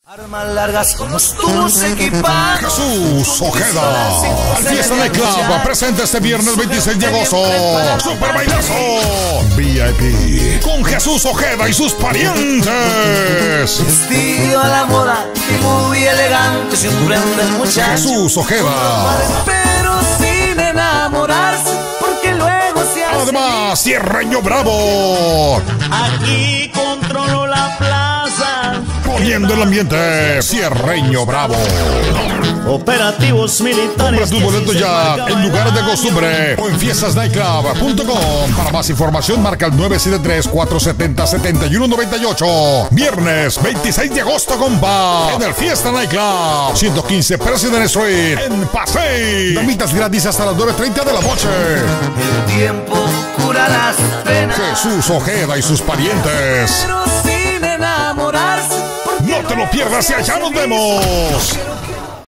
Armas largas con los tubos equipados. Jesús Ojeda, al Fiesta Nightclub, presente este viernes 26 de agosto. Super bailazo VIP con Jesús Ojeda y sus parientes. Vestido a la moda y muy elegante, siempre anda el muchacho. Jesús Ojeda. Pero sin enamorarse, porque luego se hace. Además, Cierreño Bravo. Aquí controlo la plaza. Poniendo el ambiente, Cierreño Bravo. Operativos militares. Compra tus boletos ya en lugares de costumbre o en fiestasnightclub.com. Para más información marca el 973-470-7198. Viernes 26 de agosto, compa, en el Fiesta Nightclub 115 President Street en Pasay. Damitas gratis hasta las 9:30 de la noche. El tiempo cura las penas. Jesús Ojeda y sus parientes. Pero sin enamorarse. No te lo pierdas y allá nos vemos.